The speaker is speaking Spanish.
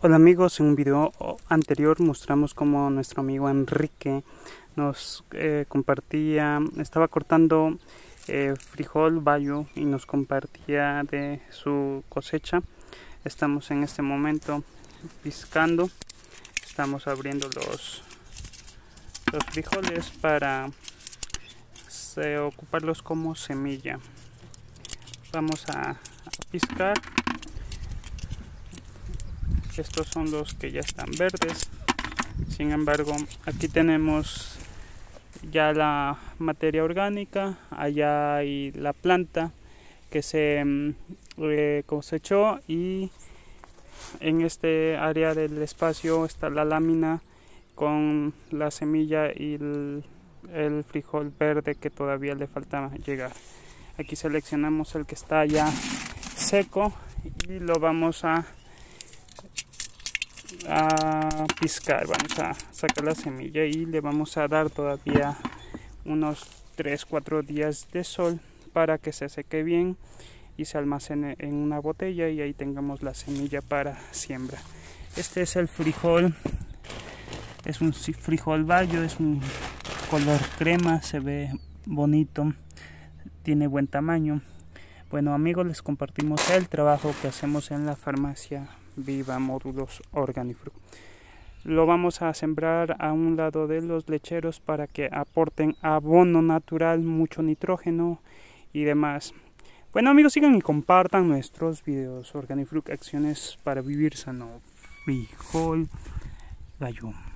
Hola amigos, en un video anterior mostramos cómo nuestro amigo Enrique nos estaba cortando frijol bayo y nos compartía de su cosecha. Estamos en este momento piscando, estamos abriendo los frijoles para ocuparlos como semilla. Vamos a piscar. Estos son los que ya están verdes. Sin embargo, aquí tenemos ya la materia orgánica. Allá hay la planta que se cosechó, y en este área del espacio está la lámina con la semilla y el frijol verde que todavía le falta llegar. Aquí seleccionamos el que está ya seco y lo vamos a piscar. Vamos a sacar la semilla y le vamos a dar todavía unos 3-4 días de sol para que se seque bien y se almacene en una botella, y ahí tengamos la semilla para siembra. Este es el frijol, es un frijol bayo, es un color crema, se ve bonito, tiene buen tamaño. Bueno amigos, les compartimos el trabajo que hacemos en la farmacia Viva Módulos Organifruct. Lo vamos a sembrar a un lado de los lecheros para que aporten abono natural, mucho nitrógeno y demás. Bueno amigos, sigan y compartan nuestros videos. Organifruct, acciones para vivir sano. Frijol gallo.